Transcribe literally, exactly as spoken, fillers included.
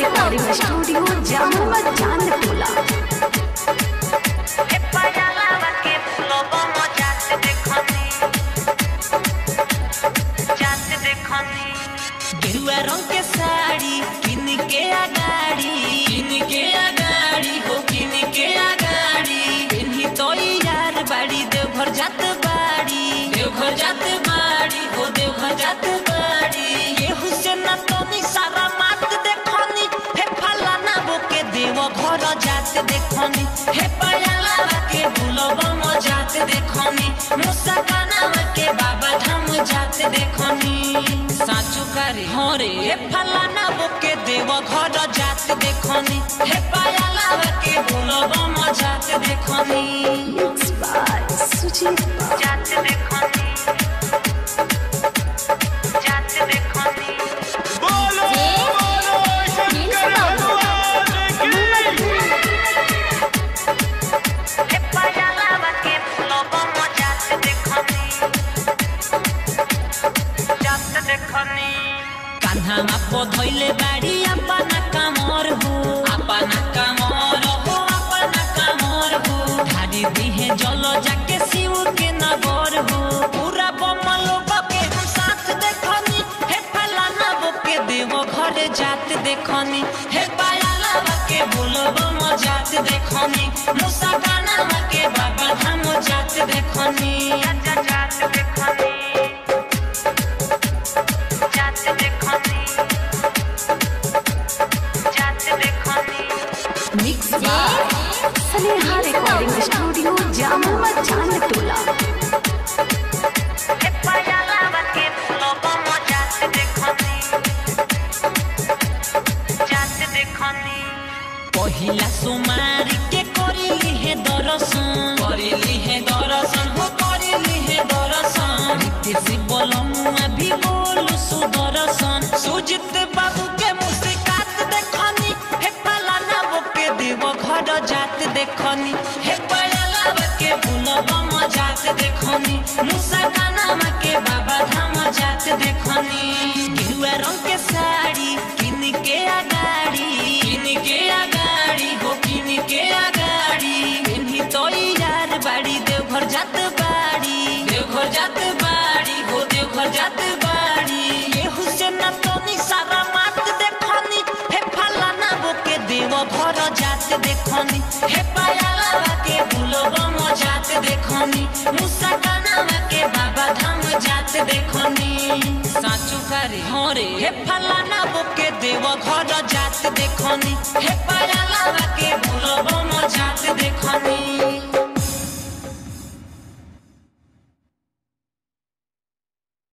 Recording studio Jamua Chandtola. गेरुआ रंग के साड़ी किन के आगाड़ी किन के आगाड़ी हो किन के आगाड़ी इन्हीं तो यार बाड़ी देवघर जात बाड़ी देवघर जात बाड़ी हो देवघर जात बाड़ी ये हुसैन तो नी सारा मात देखनी हे फलाना बोके देवघर जात देखनी हे पायला के बुलबा म जात देखनी मुसा काना के बाबा धाम जात देखनी साचु करे हरे हे फलाना बोके देवघर जात देखनी हे पायला के बुलबा म जात देखनी मिक्स बाय सुजीत जात देखनी जात देखनी बोलो बोलो शंकर भगवान की हे पायला के बुलबा म जात देखनी जात देखनी कान्हा मापो धइले बाड़ी अपना कामर हो अपना कामर हो अपना कामर हो धारी दिहे जल जाके शिव के नगर हो पूरा बमलो बके हम साथ देखनी हे फलाना बोके देव घर जात देखनी हे पायला के बोलबो म जात देखनी मुसा गाना के बाबा धाम जात देखनी जात देखनी जात देखनी जात देखनी mix by Sneha recording studio Jamua Chandtola. हे पायला के बोलबो म जात देखनी जात देखनी पहिला सोमारी के करिली हे दर्शन करिली हे दर्शन हो करिली हे दर्शन रितेश बोलमुआ भी बोलु सुदर्शन सुजित बाबू के मुस्कात देखनी हे फलाना बोके देव घर जात देखनी हे पायला के बुलबा म जात देखनी मुसा काना के बाबा धाम जात देखनी गेरुआ रंग के साड़ी किन के आगाड़ी किन के आगाड़ी हो किन के आगाड़ी इन्हीं तो यार बाड़ी देवघर जात बाड़ी देवघर जात बाड़ी हो देवघर जात बाड़ी ये हुसैन तो नी सारा मात देखनी हे फलाना बोके देवघर जात देखनी हे पायला के बुलबा म जात देखनी मुसा काना के बाबा धाम जात देखनी साचु करे हरे हे फलाना बोके देवघर जात देखनी हे पायला के